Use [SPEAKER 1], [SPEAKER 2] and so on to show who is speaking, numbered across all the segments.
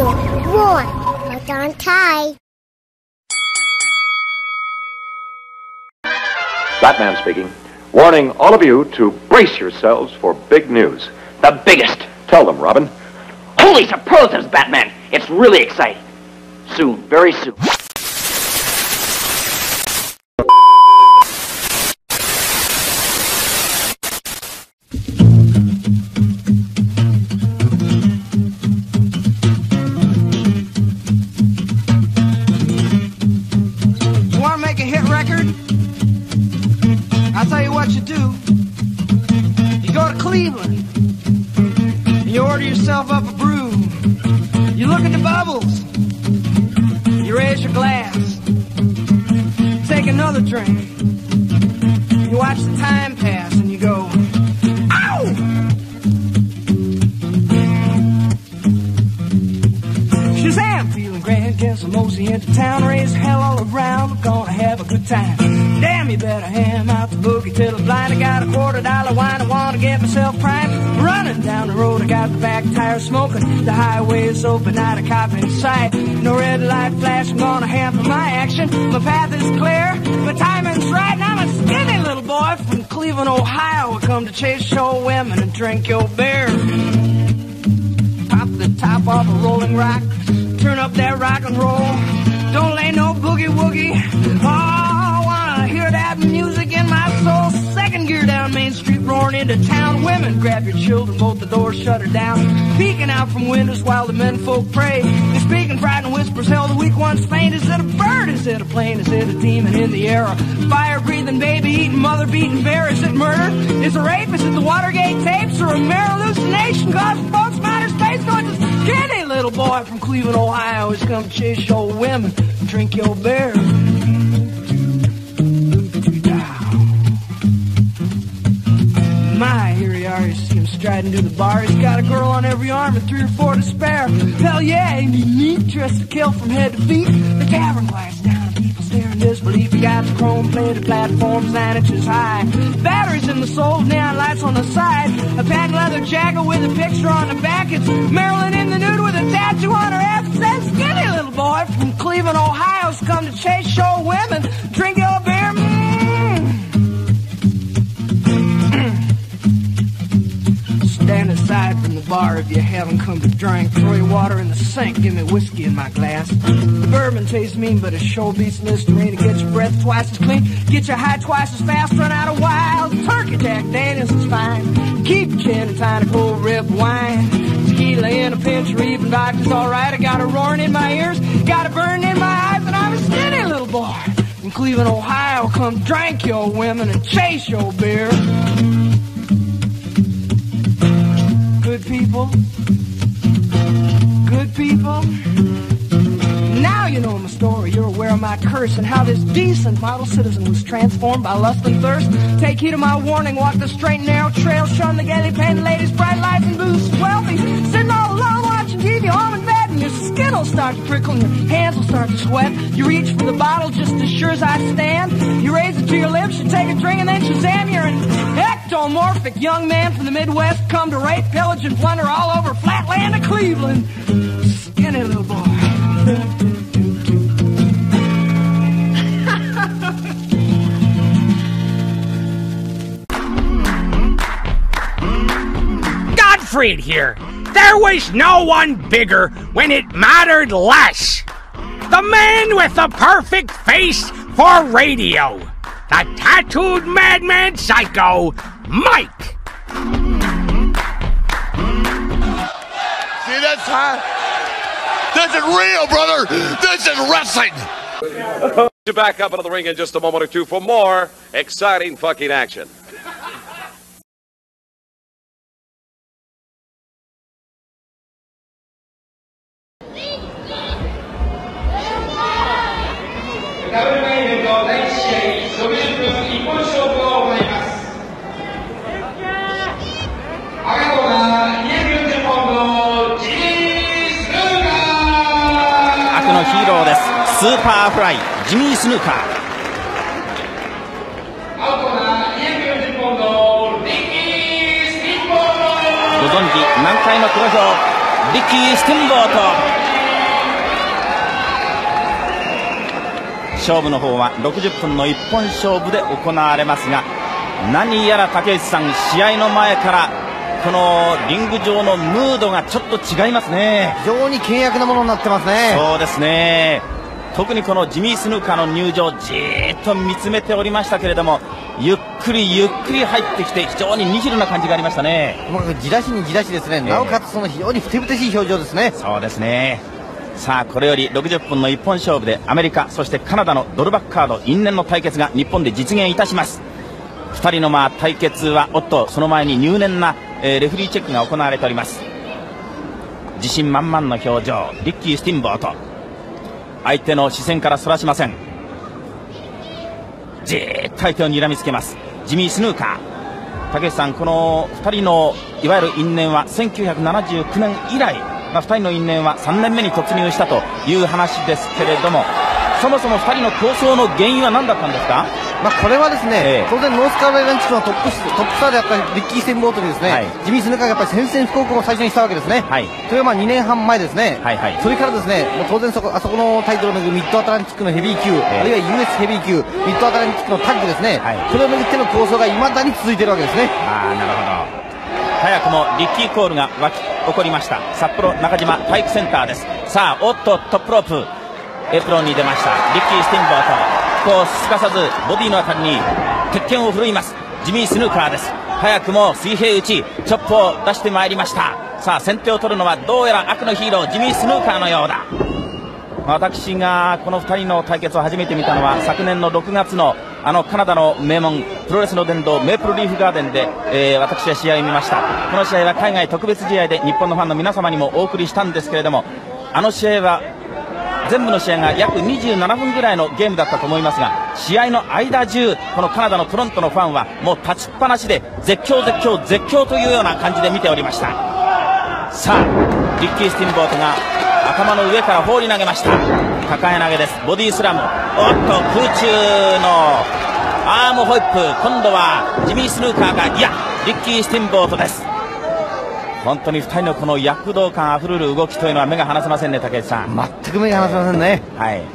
[SPEAKER 1] 1. Hold on tight.
[SPEAKER 2] Batman speaking. Warning all of you to brace yourselves for big news.
[SPEAKER 3] The biggest.
[SPEAKER 2] Tell them, Robin.
[SPEAKER 3] Holy superlatives, Batman! It's really exciting. Soon, very soon.
[SPEAKER 4] You want to make a hit record? I'll tell you what you do. You go to Cleveland. You order yourself up a brew. You look at the bubbles. You raise your glass. Take another drink. You watch the time pass and you go, ow! Shazam! Feeling grand, get some mosey into town. Raise hell all around. We're gonna have a good time. Damn, you better ham out the boogie till I'm blind. I got a $quarter wine, I wanna get myself primed. Running down the road, I got the back tire smoking. The highway is open, not a cop in sight. No red light flash, I'm gonna hamper my action. My path is clear, my timing's right. And I'm a skinny little boy from Cleveland, Ohio. I come to chase show women and drink your beer. Pop the top off a rolling rock, turn up that rock and roll. Don't lay no boogie woogie. Oh, wanna hear that music in my soul. Second gear down Main Street, roaring into town. Women, grab your children, both the doors shuttered down. Peeking out from windows while the men folk pray. They're speaking frightened whispers, hell the weak ones faint. Is it a bird? Is it a plane? Is it a demon in the air? A fire-breathing, baby-eating, mother-beating bear? Is it murder? Is it rape? Is it the Watergate tapes? Or a mere hallucination? Cause folks matter space going to skinny little boy from Cleveland, Ohio. He's come to chase your women, drink your beer. My, here he are, you see him striding to the bar. He's got a girl on every arm and 3 or 4 to spare. Hell yeah, ain't he neat, dressed to kill from head to feet. The tavern quiets down and people stare in disbelief. He got the chrome-plated platforms 9 inches high. Batteries in the soles, neon lights on the side. A patent leather jacket with a picture on the back. It's Marilyn in the nude with a tattoo on her ass. It says skinny little boy from Cleveland, Ohio's come to chase show women, drink your beer. Stand aside from the bar if you haven't come to drink. Throw your water in the sink, give me whiskey in my glass. The bourbon tastes mean, but it sure beats Listerine. To get your breath twice as clean, get you high twice as fast, run out of wild. Turkey Jack Daniels is fine. Keep your chin and tiny cold rib wine. Tequila in a pinch or even vodka's alright. I got a roaring in my ears, got a burn in my eyes, and I'm a skinny little boy from Cleveland, Ohio. Come drink your women and chase your beer. Good people, good people. Now you know my story, you're aware of my curse and how this decent model citizen was transformed by lust and thirst. Take heed of my warning, walk the straight and narrow trail, shun the gaily painted ladies, bright lights and booze wealthy. Sitting all alone watching TV, home in bed, and your skin will start to prickle and your hands will start to sweat. You reach for the bottle just as sure as I stand. You raise it to your lips, you take a drink, and then Shazam, you're an ectomorphic young man from the Midwest, come to rape, pillage, and plunder all over flatland of Cleveland. Skinny little boy.
[SPEAKER 5] Gottfried here. There was no one bigger when it mattered less. The man with the perfect face for radio. The tattooed madman psycho, Mike.
[SPEAKER 6] See, that's high. This is real, brother. This is wrestling.
[SPEAKER 7] To back up into the ring in just a moment or two for more exciting fucking action.
[SPEAKER 8] スーパーフライジミー・スヌーカー。ご存知南海の黒豹リッキー・ステンボート。 勝負の方は60分の一本勝負で行われますが、何やら竹内さん、試合の前からこのリング上のムードがちょっと違いますね。
[SPEAKER 9] 非常に険悪なものになってますね。
[SPEAKER 8] そうですね。特にこのジミー・スヌーカーの入場、じーっと見つめておりましたけれども、ゆっくりゆっくり入ってきて、非常にニヒルな感じがありましたね。
[SPEAKER 9] じらしにじらしですね。なおかつその非常にふてぶてしい表情ですね。
[SPEAKER 8] そうですね。さあこれより60分の一本勝負でアメリカそしてカナダのドルバックカード因縁の対決が日本で実現いたします。2人の対決はその前に入念な、レフェリーチェックが行われております。自信満々の表情、リッキー・スティンボート、相手の視線からそらしません。じーっと相手を睨みつけますジミー・スヌーカー。竹内さん、この2人のいわゆる因縁は1979年以来、2人の因縁は3年目に突入したという話ですけれども、そもそも2人の競争の原因は何だったんですか？
[SPEAKER 9] これはですね、当然ノースカロライナ地区のトップスターであったリッキー・ステンボートにですね、ジミー・スヌーカーがやっぱり宣戦布告を最初にしたわけですね。それは2年半前ですね。それからですね、もう当然あそこのタイトルをめぐるミッドアトランティックのヘビー級、あるいは US ヘビー級、ミッドアトランティックのタッグですね、それをめぐっての構想がいまだに続いているわけですね。
[SPEAKER 8] なるほど。早くもリッキーコールが起こりました。札幌中島体育センターです。さあトップロープエプロンに出ましたリッキー・スティンボート、すかさずボディのあたりに鉄拳を振るいますジミー・スヌーカーです。早くも水平打ちチョップを出してまいりました。さあ先手を取るのはどうやら悪のヒーロージミー・スヌーカーのようだ。私がこの2人の対決を初めて見たのは昨年の6月のカナダの名門プロレスの殿堂メープルリーフガーデンで、私は試合を見ました。この試合は海外特別試合で日本のファンの皆様にもお送りしたんですけれども、試合は全部の試合が約27分ぐらいのゲームだったと思いますが、試合の間中このカナダのトロントのファンはもう立ちっぱなしで絶叫というような感じで見ておりました。さあリッキー・スティンボートが頭の上から放り投げました。抱え投げです。ボディスラム、空中のアームホイップ、今度はジミー・スヌーカーが、いやリッキー・スティンボートです。本当に2人のこの躍動感あふれる動きというのは目が離せませんね、竹内さん。
[SPEAKER 9] 全く目が離せませんね。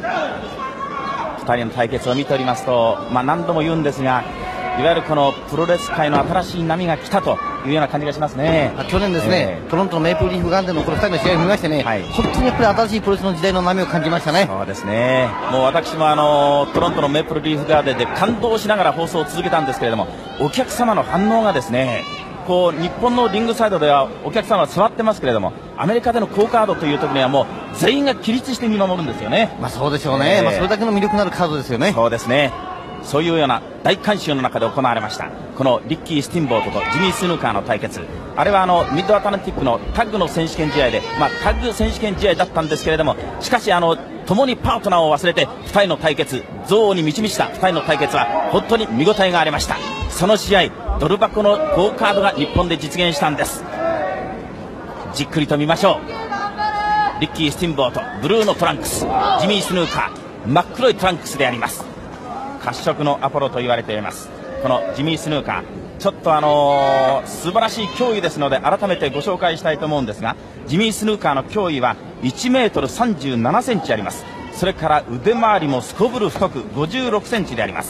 [SPEAKER 8] 2人の対決を見ておりますと、何度も言うんですが、いわゆるこのプロレス界の新しい波が来たというような感じがしますね。
[SPEAKER 9] 去年ですね、トロントのメープルリーフガーデンのこの2人の試合を見ましてね、本当にやっぱり新しいプロレスの時代の波を感じましたね。
[SPEAKER 8] そうですね。もう私もトロントのメープルリーフガーデンで感動しながら放送を続けたんですけれども、お客様の反応がですね、日本のリングサイドではお客さんは座ってますけれども、アメリカでの好カードという時にはもう全員が起立して見守るんですよね。
[SPEAKER 9] そうでしょうね。それだけの魅力のあるカードですよね。
[SPEAKER 8] そうですね。そういうような大観衆の中で行われましたこのリッキー・スティンボートとジミー・スヌーカーの対決。あれはミッドアトランティックのタッグの選手権試合で、タッグ選手権試合だったんですけれども、しかし共にパートナーを忘れて2人の対決、憎悪に満ちた2人の対決は本当に見応えがありました。その試合、ドル箱の好カードが日本で実現したんです。じっくりと見ましょう。リッキー・スティンボート、ブルーのトランクス、ジミー・スヌーカー、真っ黒いトランクスであります。褐色のアポロと言われていますこのジミー・スヌーカー、ちょっと素晴らしい脅威ですので改めてご紹介したいと思うんですが、ジミー・スヌーカーの脅威は1メートル37センチあります。それから腕回りもすこぶる太く56センチであります。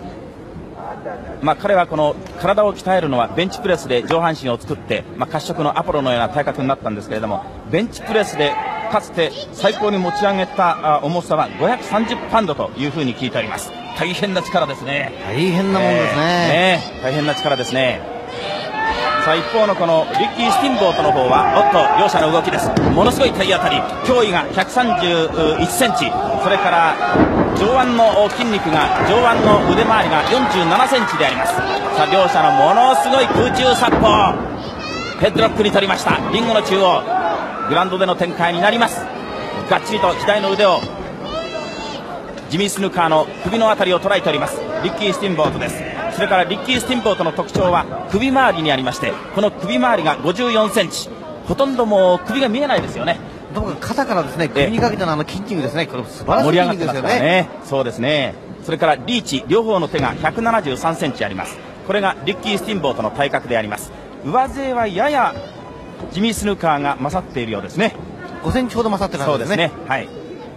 [SPEAKER 8] 彼はこの体を鍛えるのはベンチプレスで上半身を作って、褐色のアポロのような体格になったんですけれども、ベンチプレスでかつて最高に持ち上げた重さは530パウンドというふうに聞いております。大変な力ですね。
[SPEAKER 9] 大変なもんですね。
[SPEAKER 8] 大変な力ですね。さあ一方のこのリッキー・スティンボートの方は両者の動きです。ものすごい体当たり、脅威が131センチ、それから上腕の筋肉が、上腕の腕回りが47センチであります。さあ両者のものすごい空中殺法、ヘッドロックに取りました。リングの中央、グラウンドでの展開になります。がっちりと左の腕をジミー・スヌーカーの首のあたりを捉えておりますリッキー・スティンボートです。それからリッキー・スティンボートの特徴は首周りにありまして、この首周りが54センチ、ほとんどもう首が見えないですよね。
[SPEAKER 9] 肩からですね、首にかけての筋肉ですね、これ素晴らしい筋肉ですよね。
[SPEAKER 8] そうですね。それからリーチ、両方の手が173センチあります。これがリッキー・スティンボートの体格であります。上背はややジミー・スヌーカーが勝っているようですね。
[SPEAKER 9] 5センチほど勝ってるはずですね。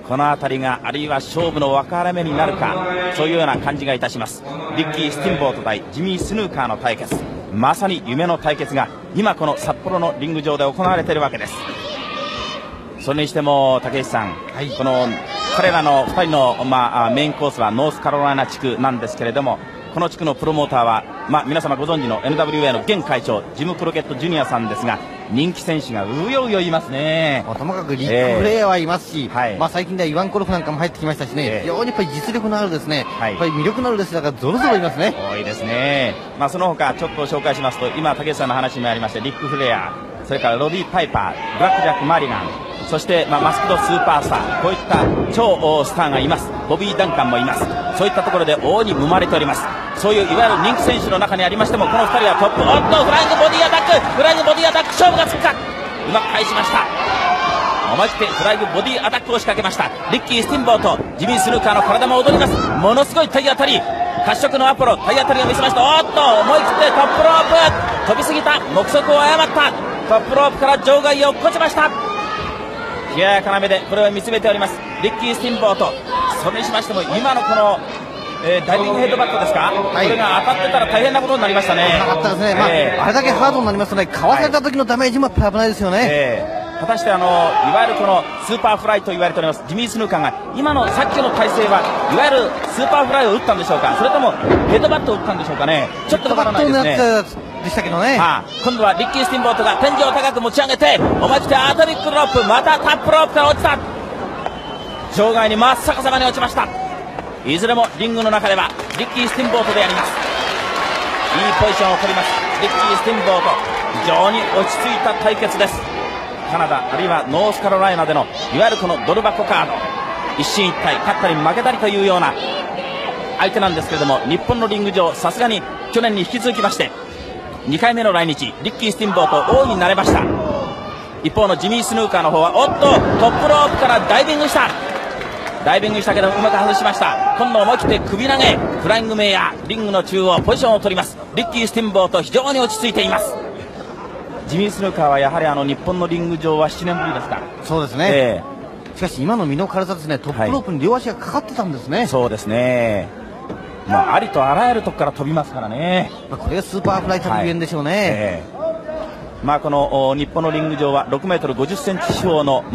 [SPEAKER 8] この辺りがあるいは勝負の分かれ目になるか、そういうような感じがいたします。リッキー・スティンボート対ジミー・スヌーカーの対決、まさに夢の対決が今この札幌のリング上で行われているわけです。それにしても竹内さん、この彼らの2人の、メインコースはノースカロライナ地区なんですけれども、この地区のプロモーターは、皆様ご存知の NWA の現会長ジム・クロケットジュニアさんですが、人気選手がうようよいますね。
[SPEAKER 9] ともかくリック・フレアはいますし、最近ではイワン・コルフなんかも入ってきましたしね、非常にやっぱり実力のあるですね、やっぱり魅力のあるレスラーがぞろぞろいますね。
[SPEAKER 8] 多いですね。その他ちょっと紹介しますと、今竹内さんの話にもありましたリック・フレア、それからロディ・パイパー、ブラック・ジャック・マリガン、そして、マスクドスーパースター、こういった超スターがいます。ボビー・ダンカンもいます。そういったところで大いに生まれております。そういういわゆる人気選手の中にありましても、この2人はトップ。おっとフライングボディアタック、フライングボディアタック、勝負がつくか、うまく返しました。思い切ってフライングボディアタックを仕掛けました。リッキー・スティンボート、ジミー・スヌーカーの体も踊ります。ものすごい体当たり、褐色のアポロ、体当たりを見せました。おっと思い切ってトップロープ、飛びすぎた、目測を誤った、トップロープから場外を落っこちました。冷ややかな目でこれを見つめておりますリッキー・スティンボート。それにしましても今のこの、ダイビングヘッドバットですか、これが当たってたら大変なことになりましたね。
[SPEAKER 9] 当たったですね、あれだけハードになりますとね、かわされた時のダメージも危ないですよね。
[SPEAKER 8] 果たしていわゆるこのスーパーフライと言われておりますジミー・スヌーカーが今のさっきの体勢はいわゆるスーパーフライを打ったんでしょうか、それともヘッドバットを打ったんでしょうかね。ちょっとわからないですね。
[SPEAKER 9] でしたけどね。
[SPEAKER 8] 今度はリッキー・スティンボートが天井を高く持ち上げて思い切ってアトリックロープ、またタップロープから落ちた、場外に真っ逆さまに落ちました。いずれもリングの中ではリッキー・スティンボートであります。いいポジションを取りますリッキー・スティンボート。非常に落ち着いた対決です。カナダあるいはノースカロライナでのいわゆるこのドル箱カード、一進一退、勝ったり負けたりというような相手なんですけれども、日本のリング上さすがに去年に引き続きまして2回目の来日、リッキー・スティンボート大いに慣れました。一方のジミー・スヌーカーの方はおっとトップロープからダイビングしたけどうまく外しました。今度思い切って首投げ、フライングメイヤー、リングの中央ポジションを取りますリッキー・スティンボート。非常に落ち着いています。ジミー・スヌーカーはやはり日本のリング上は7年ぶりですか。
[SPEAKER 9] そうですね、しかし今の身の軽さですね、トップロープに両足がかかってたんですね。
[SPEAKER 8] そうですね、ありとあらゆるところから飛びますからね。
[SPEAKER 9] これがスーパーフライというんでしょうね。
[SPEAKER 8] この日本のリング上は6メートル50センチ四方の、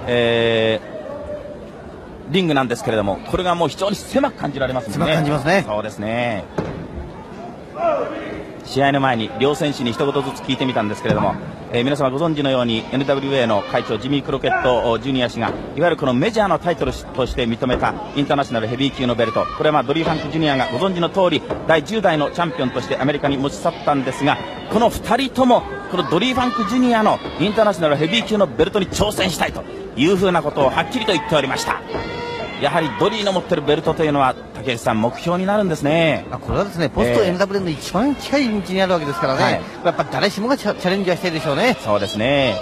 [SPEAKER 8] リングなんですけれども、これがもう非常に狭く感じられますね。
[SPEAKER 9] 狭く感じますね。
[SPEAKER 8] そうですね。試合の前に両選手に一言ずつ聞いてみたんですけれども、皆様ご存知のように NWA の会長ジミー・クロケットジュニア氏がいわゆるこのメジャーのタイトルとして認めたインターナショナルヘビー級のベルト、これはドリー・ファンクジュニアがご存知の通り第10代のチャンピオンとしてアメリカに持ち去ったんですが、この2人ともこのドリー・ファンクジュニアのインターナショナルヘビー級のベルトに挑戦したいというふうなことをはっきりと言っておりました。やはりドリーの持っているベルトというのは竹内さん目標になるんですね。
[SPEAKER 9] これはですねポスト NWA の一番近い道にあるわけですからね、やっぱ誰しもがチャレンジはしたいでしょうね。
[SPEAKER 8] そうですね。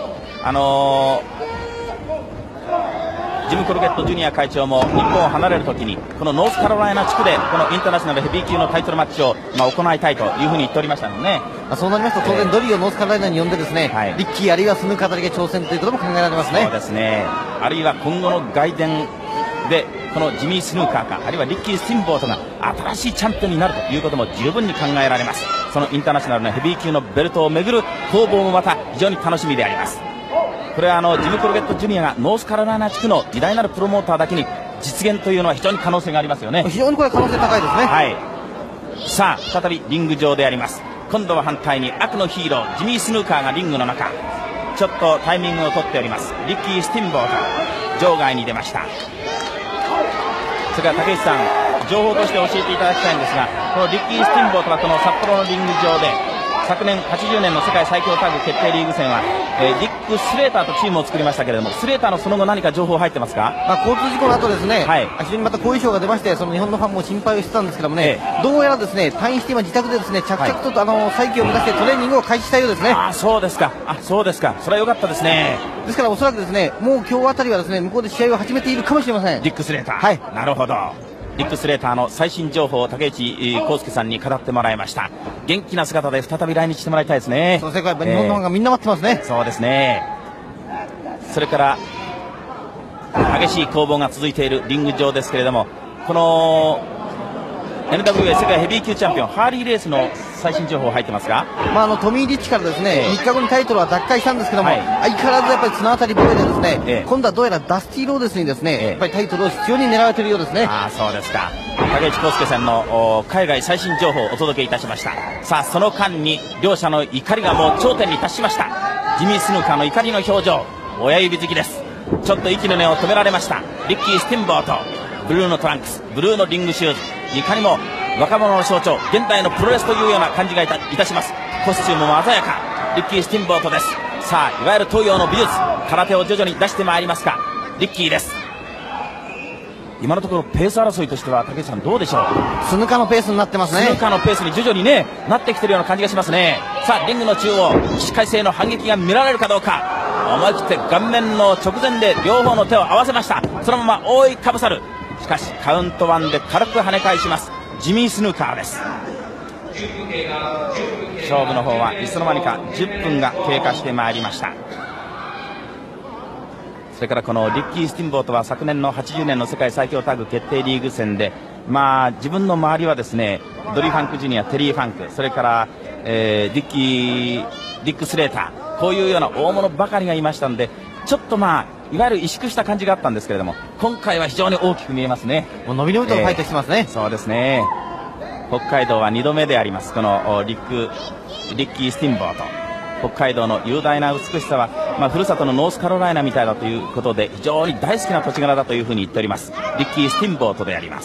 [SPEAKER 8] ジム・クロケットジュニア会長も日本を離れるときにこのノースカロライナ地区でこのインターナショナルヘビー級のタイトルマッチを行いたいというふうに言っておりましたのでね。
[SPEAKER 9] そうなりますと当然ドリーをノースカロライナに呼んでですね、リッキーあるいはスヌーカーあたりが挑戦ということも考えられますね。
[SPEAKER 8] そうですね。あるいは今後の外伝でこのジミー・スヌーカーかあるいはリッキー・スティンボートが新しいチャンピオンになるということも十分に考えられます。そのインターナショナルなヘビー級のベルトをめぐる攻防もまた非常に楽しみであります。これはジム・クロケットジュニアがノースカロライナ地区の偉大なるプロモーターだけに実現というのは非常に可能性がありますよね。
[SPEAKER 9] 非常にこれ可能性高いですね。
[SPEAKER 8] さあ再びリング上であります。今度は反対に悪のヒーロージミー・スヌーカーがリングの中、ちょっとタイミングを取っております。リッキー・スティンボート場外に出ました。それから竹内さん情報として教えていただきたいんですが、このリッキー・スティンボートはこの札幌のリング上で昨年80年の世界最強タッグ決定リーグ戦は、ディック・スレーターとチームを作りましたけれども、スレーターのその後何か情報入ってますか。
[SPEAKER 9] 交通事故の後ですね、非常にまた後遺症が出まして、その日本のファンも心配をしてたんですけどもね、どうやらですね退院して今自宅でですね着々と再起を目指してトレーニングを開始したようですね。
[SPEAKER 8] そうですか。そうですか。それは良かったですね。
[SPEAKER 9] ですからおそらくですねもう今日あたりはですね向こうで試合を始めているかもしれません。
[SPEAKER 8] ディック・スレーター、なるほど。ディック・スレーターの最新情報を竹内康介さんに語ってもらいました。元気な姿で再び来日してもらいたいですね。
[SPEAKER 9] そうですね、日本のファンがみんな待ってますね。
[SPEAKER 8] そうですね。それから激しい攻防が続いているリング上ですけれども、この NWA 世界ヘビー級チャンピオンハーリー・レースの最新情報入ってますか？
[SPEAKER 9] トミー・リッチからですね、3日後にタイトルは奪回したんですけども、相変わらずやっぱり綱渡り防衛でですね、今度はどうやらダスティ・ローデスにですね、やっぱりタイトルを必要に狙われているようですね。
[SPEAKER 8] そうですか。竹内康介さんの海外最新情報をお届けいたしました。さあその間に両者の怒りがもう頂点に達しました。ジミー・スヌーカーの怒りの表情、親指好きです。ちょっと息の根を止められました。リッキー・スティンボート、ブルーのトランクス、ブルーのリングシューズ、いかにも若者の象徴、現代のプロレスというような感じがいたします。コスチュームも鮮やか、リッキー・スティンボートです。さあいわゆる東洋の美術、空手を徐々に出してまいりますか、リッキーです。今のところペース争いとしては竹内さんどうでしょう？
[SPEAKER 9] スヌカのペースになってますね。
[SPEAKER 8] スヌカのペースに徐々にねなってきてるような感じがしますね。さあリングの中央、起死回生の反撃が見られるかどうか。思い切って顔面の直前で両方の手を合わせました。そのまま覆いかぶさる。しかしカウント1で軽く跳ね返します。ジミー・スヌーカーです。勝負の方はいつの間にか10分が経過してまいりました。それからこのリッキー・スティンボートは昨年の80年の世界最強タッグ決定リーグ戦で、自分の周りはですねドリー・ファンク・ジュニア、テリー・ファンク、それから、ディック・スレーター、こういうような大物ばかりがいましたので、ちょっといわゆる萎縮した感じがあったんですけれども、今回は非常に大きく見えますね。
[SPEAKER 9] もう伸び伸びと入ってきてますね。
[SPEAKER 8] そうですね。北海道は2度目であります、このリッキー・スティンボート。北海道の雄大な美しさは、ふるさとのノースカロライナみたいだということで非常に大好きな土地柄だというふうに言っております。リッキー・スティンボートであります。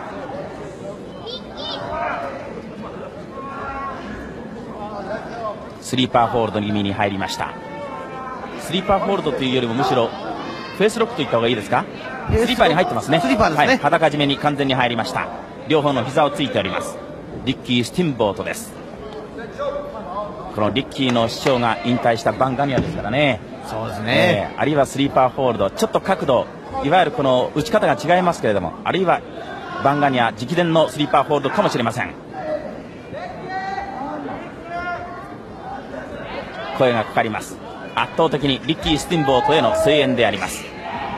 [SPEAKER 8] スリーパーホールド気味に入りました。スリーパーホールドというよりもむしろフェイスロックといった方がいいですか？スリーパーに入ってますね。
[SPEAKER 9] スリーパーですね。
[SPEAKER 8] 裸締めに完全に入りました。両方の膝をついております。リッキー・スティンボートです。このリッキーの師匠が引退したバンガニアですからね。
[SPEAKER 9] そうですね。
[SPEAKER 8] あるいはスリーパーホールド、ちょっと角度、いわゆるこの打ち方が違いますけれども、あるいはバンガニア直伝のスリーパーホールドかもしれません。声がかかります。圧倒的にリッキー・スティンボートへの声援であります。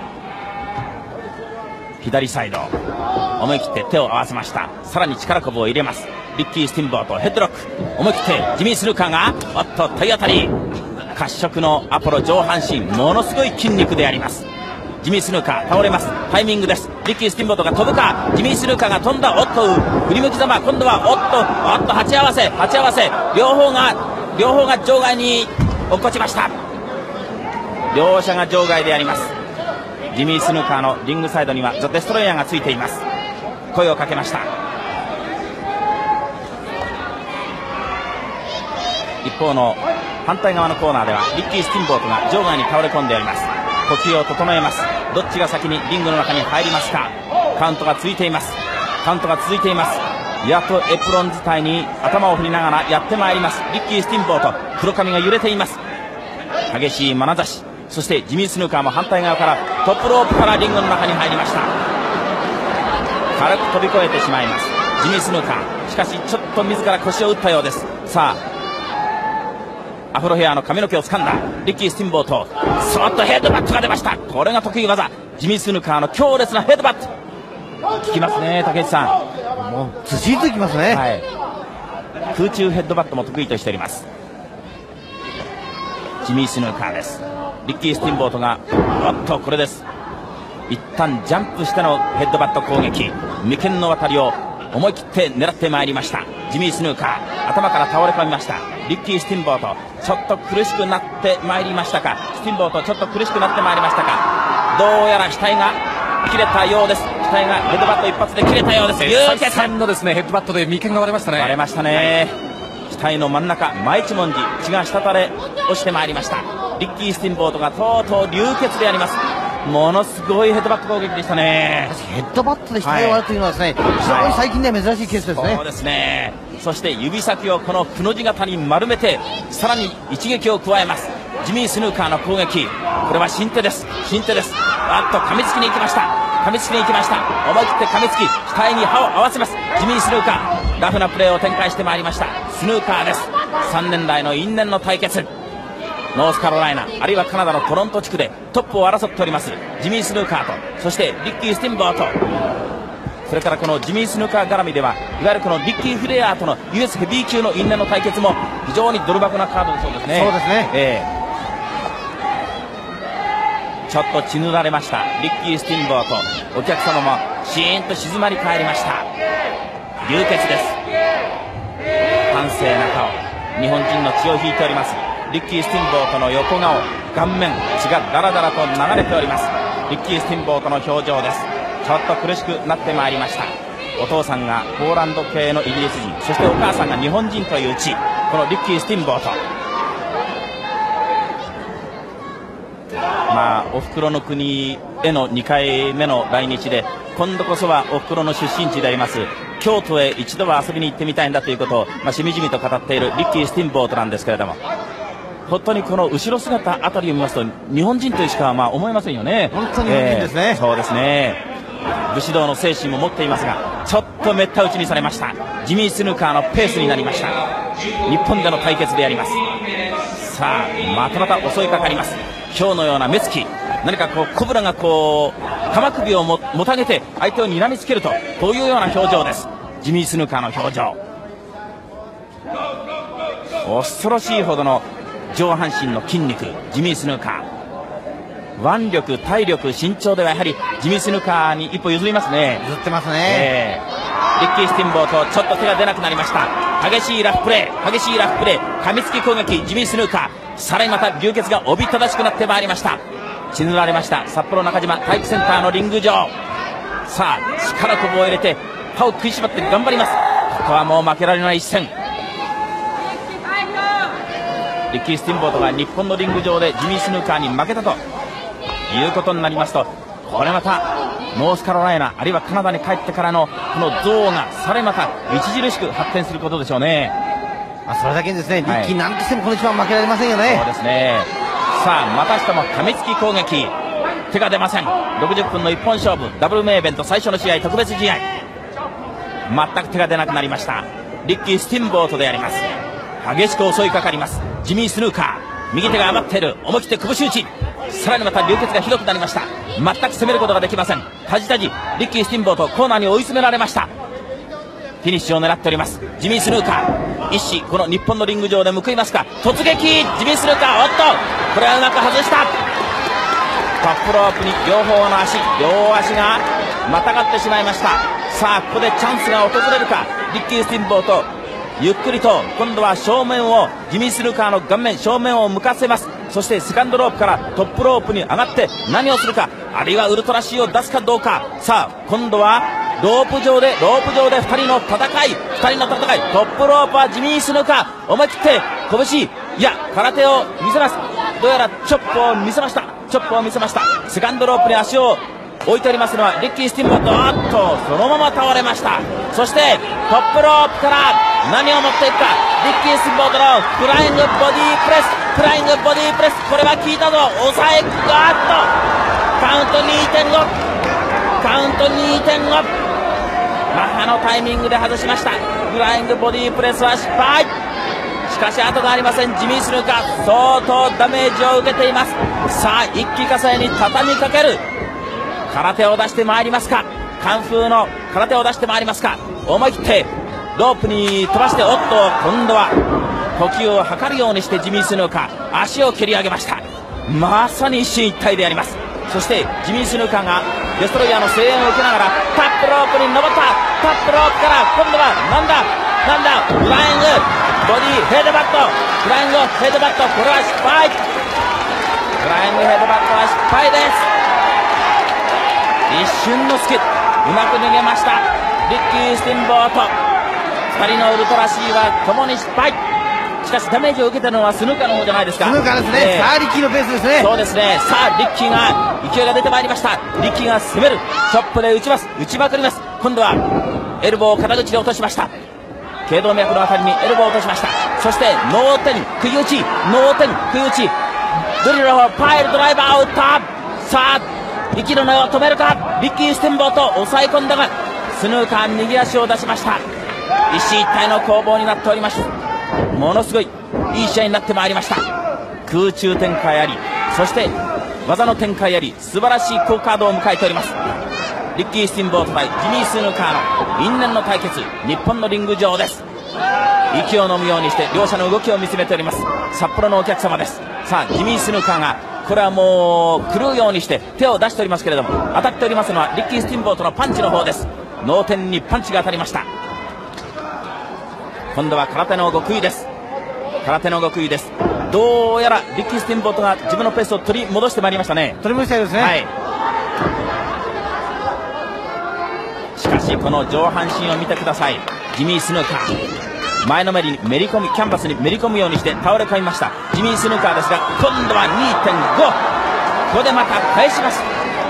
[SPEAKER 8] 左サイド思い切って手を合わせました。さらに力こぶを入れます。リッキー・スティンボートヘッドロック、思い切ってジミー・スヌーカーが体当たり。褐色のアポロ上半身、ものすごい筋肉であります。ジミー・スヌーカー倒れます。タイミングです。リッキー・スティンボートが飛ぶか、ジミー・スヌーカーが飛んだ。振り向きざま、今度は鉢合わせ両方が場外に落っこちました。両者が場外であります。ジミー・スヌーカーのリングサイドにはザ・デストロイヤーがついています。声をかけました。一方の反対側のコーナーではリッキー・スティンボートが場外に倒れ込んでおります。呼吸を整えます。どっちが先にリングの中に入りますか。カウントが続いています。やっとエプロン伝いに頭を振りながらやってまいります。リッキー・スティンボート、黒髪が揺れています。激しい眼差し、そしてジミー・スヌーカーも反対側からトップロープからリングの中に入りました。軽く飛び越えてしまいますジミー・スヌーカー。しかしちょっと自ら腰を打ったようです。さあアフロヘアの髪の毛を掴んだリッキー・スティンボート、そっとヘッドバットが出ました。これが得意技、ジミー・スヌーカーの強烈なヘッドバット、効きますね竹内さん。
[SPEAKER 9] もうずしっといきますね、
[SPEAKER 8] 空中ヘッドバットも得意としておりますジミー・スヌーカーです。リッキー・スティンボートがこれです。一旦ジャンプしてのヘッドバット攻撃、眉間の渡りを思い切って狙ってまいりましたジミー・スヌーカー。頭から倒れ込みましたリッキー・スティンボート。ちょっと苦しくなってまいりましたか。スティンボートちょっと苦しくなってまいりましたか。どうやら額が切れたようです。額がヘッドバット一発で切れたようです。
[SPEAKER 10] 再三のですねヘッドバットで眉間が割れましたね。
[SPEAKER 8] 割れましたね、額の真ん中真一文字、血が滴れ落ちてまいりました。リッキー・スティンボートがとうとう流血であります。ものすごいヘッドバット攻撃でしたね。
[SPEAKER 9] ヘッドバットで額を割るというのはですね、非常に最近では珍しいケースですね。
[SPEAKER 8] そうですね。そして指先をこのくの字型に丸めてさらに一撃を加えますジミー・スヌーカーの攻撃。これは新手です。噛みつきに行きました。思い切って噛みつき額に歯を合わせますジミー・スヌーカー。ラフなプレーを展開してまいりましたスヌーカーです。3年来の因縁の対決。 ノースカロライナあるいはカナダのトロント地区でトップを争っておりますジミー・スヌーカーと、そしてリッキー・スティンボート、それからこのジミー・スヌーカー絡みではいわゆるこのリッキー・フレアーとの US ヘビー級の因縁の対決も非常にドル箱なカードでそうですね。
[SPEAKER 9] そうですね、
[SPEAKER 8] ちょっと血塗られましたリッキー・スティンボート、お客様もシーンと静まり返りました。流血です。端正な顔、日本人の血を引いておりますリッキー・スティンボートの横顔、顔面血がダラダラと流れておりますリッキー・スティンボートの表情です。ちょっと苦しくなってまいりました。お父さんがポーランド系のイギリス人、そしてお母さんが日本人という地、このリッキー・スティンボート、まあおふくろの国への2回目の来日で、今度こそはおふくろの出身地であります京都へ一度は遊びに行ってみたいんだということを、しみじみと語っているリッキー・スティンボートなんですけれども、本当にこの後ろ姿あたりを見ますと日本人というしか思えませんよね。
[SPEAKER 9] 本当に日本人ですね、
[SPEAKER 8] そうですね。武士道の精神も持っていますが、ちょっとめった打ちにされました。ジミー・スヌーカーのペースになりました。日本での対決であります。さあまたまた襲いかかります。今日のような目つき、何かこうコブラがこう鎌首をもたげて相手を睨みつけると、こういうような表情です。ジミー・スヌーカーの表情、恐ろしいほどの上半身の筋肉、ジミー・スヌーカー、腕力、体力、身長ではやはりジミー・スヌーカーに一歩譲りますね。
[SPEAKER 9] 譲ってますね、
[SPEAKER 8] リッキー・スティンボート、ちょっと手が出なくなりました。激しいラフプレー、激しいラフプレー、噛みつき攻撃、ジミー・スヌーカー、さらにまた流血がおびただしくなってまいりました。血塗られました札幌中島体育センターのリング上、さあ力こぶを入れて歯を食いしばって頑張ります。ここはもう負けられない一戦。リッキー・スティンボートが日本のリング上でジミー・スヌーカーに負けたということになりますと、これまたノースカロライナあるいはカナダに帰ってからのこの憎悪がさらにまた著しく発展することでしょうね。
[SPEAKER 9] それだけにですね、リッキーなんとしてもこの一番負けられませんよね。
[SPEAKER 8] そうですね。さあまたしても噛みつき攻撃、手が出ません。60分の一本勝負、ダブルメイベント最初の試合、特別試合、全く手が出なくなりましたリッキー・スティンボートであります。激しく襲いかかりますジミー・スヌーカー、右手が余っている、思い切って拳打ち、さらにまた流血がひどくなりました。全く攻めることができません。タジタジリッキー・スティンボートコーナーに追い詰められました。フィニッシュを狙っておりますジミー・スヌーカー、一矢この日本のリング上で報いますか。突撃ジミー・スヌーカー、おっとこれはうまく外した。トップロープに両方の足、両足がまたがってしまいました。さあここでチャンスが訪れるか。リッキー・スティンボートゆっくりと今度は正面をジミー・スヌーカーの顔面正面を向かせます。そしてセカンドロープからトップロープに上がって何をするか、あるいはウルトラ C を出すかどうか。さあ今度はロープ上で2人の戦い、トップロープはジミー・スヌーカー、思い切って拳、いや空手を見せます。どうやらチョップを見せました。セカンドロープに足を置いておりますのはリッキー・スティンボート、そのまま倒れました。そしてトップロープから何を持っていくか。リッキー・スティンボートのフライングボディープレス、これは効いたぞ。抑えカウント 2.5 マッハのタイミングで外しました。フライングボディープレスは失敗。しかし後がありません。ジミー・スヌーカー相当ダメージを受けています。さあ一気呵成に畳みかける空手を出してまいりますか。カンフーの空手を出してまいりますか。思い切ってロープに飛ばして、おっと今度は呼吸を測るようにしてジミー・スヌーカー足を蹴り上げました。まさに一進一退であります。そしてジミー・スヌーカーがデストロイヤーの声援を受けながらタップロープに登った。タップロープから今度はなんだフライングボディヘッドバット、これは失敗。フライングヘッドバットは失敗です。一瞬の隙、うまく逃げましたリッキー・スティンボート。2人のウルトラ C は共に失敗。しかしダメージを受けたのはスヌーカーの方じゃないですか。
[SPEAKER 9] スヌーカーですね、さあリッキーのペースですね。
[SPEAKER 8] そうですね。さあリッキーが勢いが出てまいりました。リッキーが攻める、チョップで打ちまくります。今度はエルボーを肩口で落としました。頸動脈のあたりにエルボーを落としました。そして脳天食い打ち、ドリルをパイルドライバーを打った。さあ息の根を止めるか。リッキー・ステンボート抑え込んだがスヌーカー右足を出しました。一進一退の攻防になっております。ものすごいいい試合になってまいりました。 空中展開あり、そして技の展開あり、素晴らしい好カードを迎えております。リッキー・スティンボート対ジミー・スヌーカーの因縁の対決、日本のリング上です。息を飲むようにして両者の動きを見つめております。札幌のお客様です。さあジミー・スヌーカーがこれはもう狂うようにして手を出しておりますけれども、当たっておりますのはリッキー・スティンボートのパンチの方です。脳天にパンチが当たりました。今度は空手の極意です。空手の極意です。どうやらリッキー・スティンボートが自分のペースを取り戻してまいりましたね。
[SPEAKER 9] 取り戻したいですね。
[SPEAKER 8] はい。しかしこの上半身を見てください。ジミー・スヌーカー、前のめりにめり込み、キャンバスにめり込むようにして倒れ込みましたジミー・スヌーカーですが、今度は 2.5、 ここでまた返します。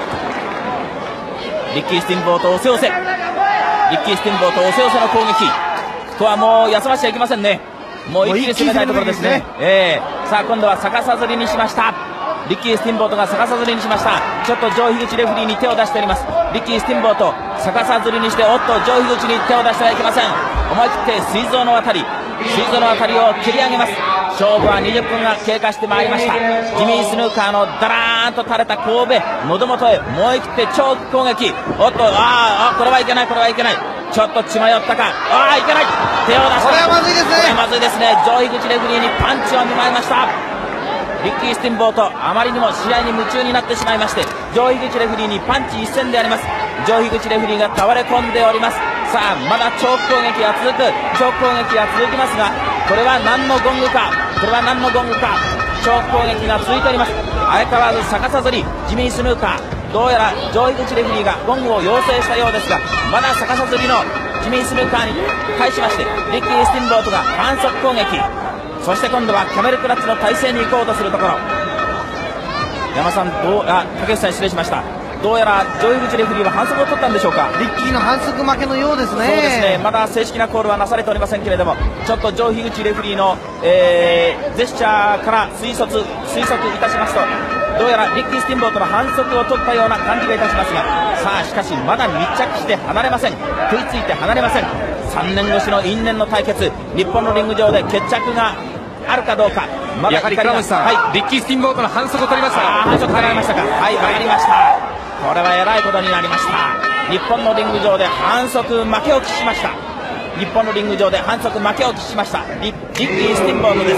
[SPEAKER 8] リッキー・スティンボート押せ押せ、リッキー・スティンボート押せ押せの攻撃、ここはもう休ましちゃいけませんね。もう一気に攻めたいところですね。さあ今度は逆さずりにしました。リッキー・スティンボートが逆さずりにしました。ちょっと上樋口レフェリーに手を出しております。リッキー・スティンボート逆さずりにして、おっと上樋口に手を出してはいけません。思い切って膵臓のあたりを切り上げます。勝負は20分が経過してまいりました。ジミー・スヌーカーのダラーンと垂れた神戸喉元へ思い切って長期攻撃、おっとこれはいけない、これはいけない、ちょっと血迷ったか、いけない、手を出した、
[SPEAKER 9] これはまずいですね、
[SPEAKER 8] これはまずいですね。上樋口レフェリーにパンチを見舞いました。リッキー・スティンボートあまりにも試合に夢中になってしまいまして、上樋口レフェリーにパンチ一閃であります。上樋口レフェリーが倒れ込んでおります。さあまだ長期攻撃が続く、長期攻撃が続きますが、これは何のゴングか、これは何のゴングか、長期攻撃が続いております。相変わらず逆さずりジミー・スヌーカー、どうやら上樋口レフェリーがゴングを要請したようですが、まだ逆さずりのジミー・スヌーカーに対しましてリッキー・スティンボートが反則攻撃、そして今度はキャメルクラッチの体勢に行こうとするところ、山さん竹内さん失礼しました。どうやら上樋口レフェリーは反則を取ったんでしょうか。
[SPEAKER 9] リッキーの反則負けのようですね。
[SPEAKER 8] そうですね、まだ正式なコールはなされておりませんけれども、ちょっと上樋口レフェリーの、ジェスチャーから推測いたしますと、どうやらリッキー・スティンボートの反則を取ったような感じがいたしますが、さあしかしまだ密着して離れません、食いついて離れません。3年越しの因縁の対決、日本のリング上で決着があるかどうか。まだ
[SPEAKER 10] やはり倉持さん、リッキー・スティンボートの反則を取りました。
[SPEAKER 8] 反則取られましたか。はい、わかりました。これはえらいことになりました。日本のリング上で反則負けを喫しました。日本のリング上で反則負けを喫しましたリッキー・スティンボートです。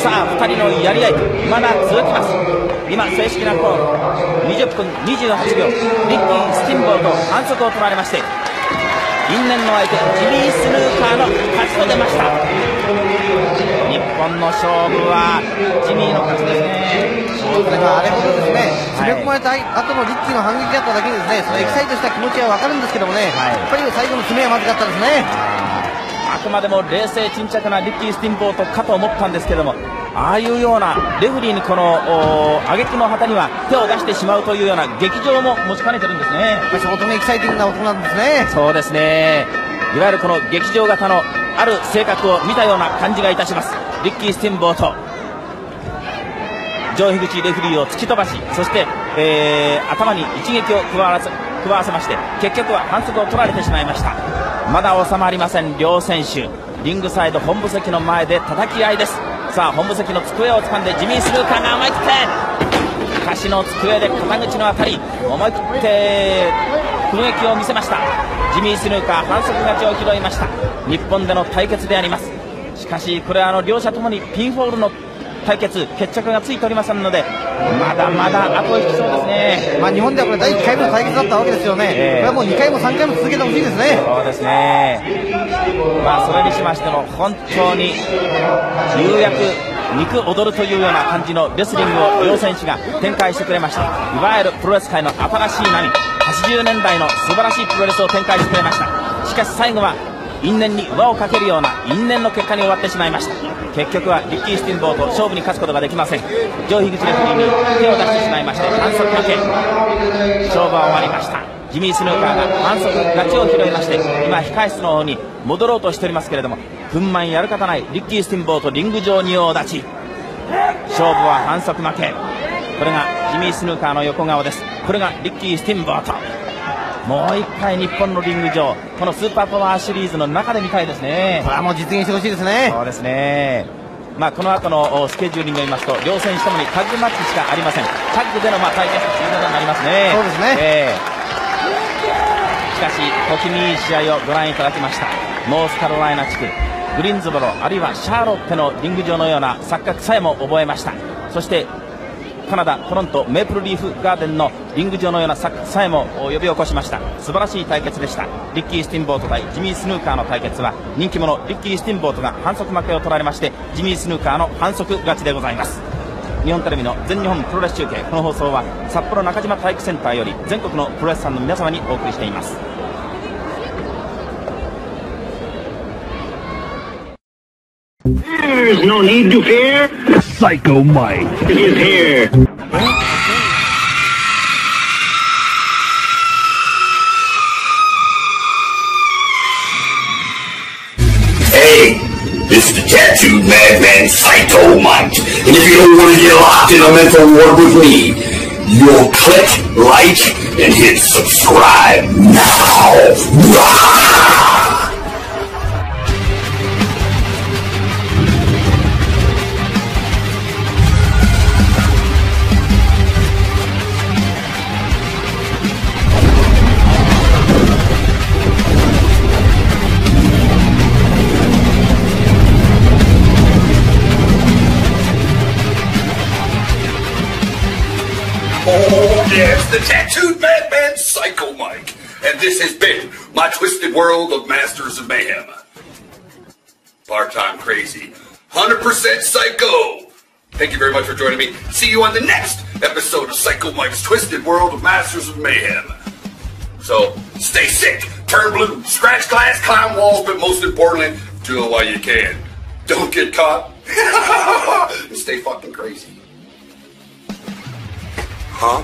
[SPEAKER 8] さあ2人のやり合いまだ続きます。今正式なコール20分28秒、リッキー・スティンボート反則を取られまして、因縁の相手ジミー・スヌーカーの勝ちと出ました。日本の勝負はジミーの勝ちですね。
[SPEAKER 9] これがあれほどですね、攻め込まれた後のリッキーの反撃だっただけにですね、そのエキサイトした気持ちは分かるんですけどもね、やっぱり最後の攻めはまずかったですね。
[SPEAKER 8] あくまでも冷静沈着なリッキー・スティンボートかと思ったんですけども、ああいうようなレフェリーにこの挙句の旗には手を出してしまうというような劇場も持ちかねてるんですね。
[SPEAKER 9] 相当にエキサイティングな音なんですね。
[SPEAKER 8] そうですね、いわゆるこの劇場型のある性格を見たような感じがいたします。リッキー・スティンボート上樋口レフェリーを突き飛ばし、そして、頭に一撃を加わらせまして、結局は反則を取られてしまいました。まだ収まりません両選手。リングサイド本部席の前で叩き合いです。さあ本部席の机を掴んでジミー・スヌーカーが思い切って菓子の机で肩口のあたり思い切って攻撃を見せました。ジミー・スヌーカー反則勝ちを拾いました。日本での対決であります。しかしこれは両者ともにピンフォールの対決、決着がついておりませんので、まだまだ後を引きそうですね。
[SPEAKER 9] 日本ではこれ第1回目の対決だったわけですよね。これはもう2回も3回も続けてほしいですね。
[SPEAKER 8] そうですね、それにしましても本当にようやく肉踊るというような感じのレスリングを両選手が展開してくれました。いわゆるプロレス界の新しい波、80年代の素晴らしいプロレスを展開してくれました。しかし最後は因縁に輪をかけるような因縁の結果に終わってしまいました。結局はリッキー・スティンボート勝負に勝つことができません。上樋口レフェリーに手を出してしまいまして反則負け、勝負は終わりました。ジミー・スヌーカーが反則勝ちを拾いまして、今控室の方に戻ろうとしておりますけれども、憤懣やる方ないリッキー・スティンボートリング上仁王立ち、勝負は反則負け。これがジミー・スヌーカーの横顔です。これがリッキー・スティンボート。もう一回日本のリング上、このスーパーパワーシリーズの中で見たいですね。
[SPEAKER 9] これはもう実現してほしいですね。
[SPEAKER 8] そうですね、 この後のスケジューリングを見ますと両選手ともにタッグマッチしかありません。タッグでの対決ということになりますね。
[SPEAKER 9] そうですね、
[SPEAKER 8] しかし小気味いい試合をご覧いただきました。ノースカロライナ地区グリーンズボロあるいはシャーロッテのリング上のような錯覚さえも覚えました。そしてカナダトロントメープルリーフガーデンのリング上のような錯覚さえも呼び起こしました。素晴らしい対決でした。リッキー・スティンボート対ジミー・スヌーカーの対決は人気者リッキー・スティンボートが反則負けを取られましてジミー・スヌーカーの反則勝ちでございます。日本テレビの全日本プロレス中継、この放送は札幌中島体育センターより全国のプロレスファンの皆様にお送りしています。
[SPEAKER 11] There's no need to fear. Psycho Mike is here.
[SPEAKER 12] Hey, this is the tattooed madman Psycho Mike. And if you don't want to get locked in a mental ward with me, you'll click like and hit subscribe now. Oh, yes, the tattooed madman Psycho Mike. And this has been my twisted world of Masters of Mayhem. Part-time crazy, 100% psycho. Thank you very much for joining me. See you on the next episode of Psycho Mike's Twisted World of Masters of Mayhem. So, stay sick, turn blue, scratch glass, climb walls, but most importantly, do it while you can. Don't get caught. And stay fucking crazy. Huh?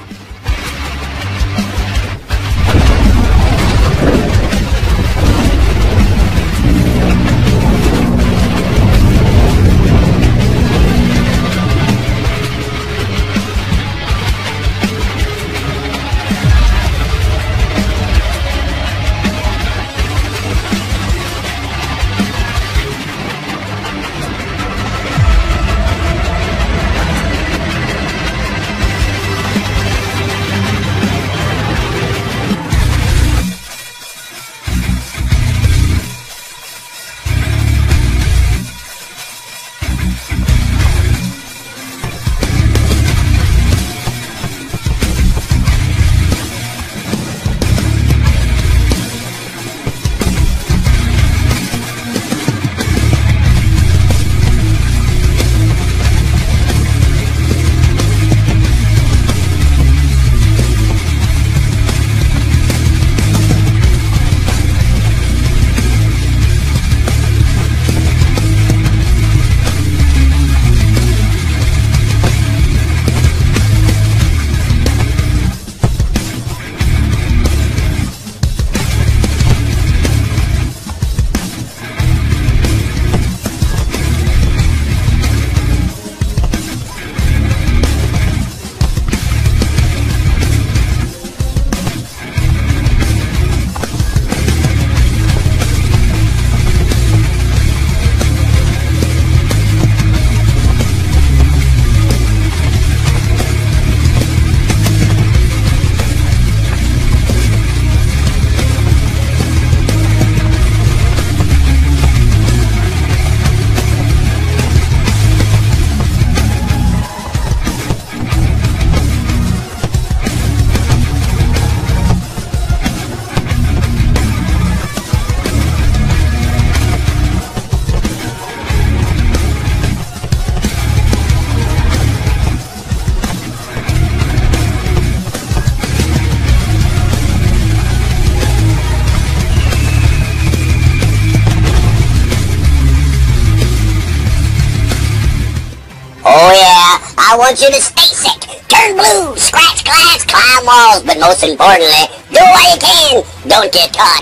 [SPEAKER 1] I want you to stay sick, turn blue, scratch glass, climb walls, but most importantly, do what you can, don't get caught.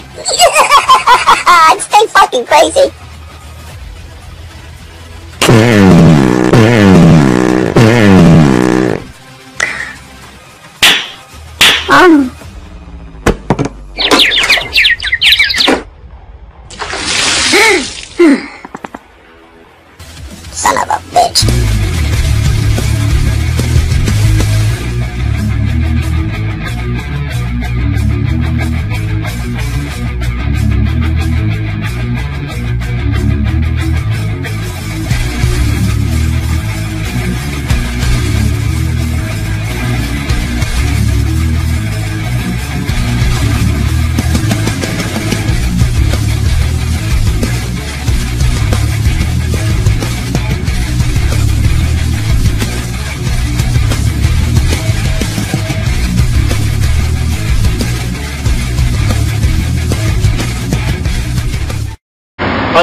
[SPEAKER 1] Stay fucking crazy. Son of a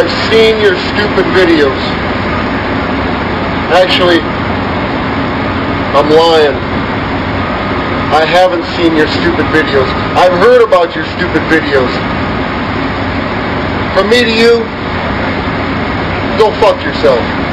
[SPEAKER 13] I've seen your stupid videos. Actually, I'm lying. I haven't seen your stupid videos. I've heard about your stupid videos. From me to you, go fuck yourself.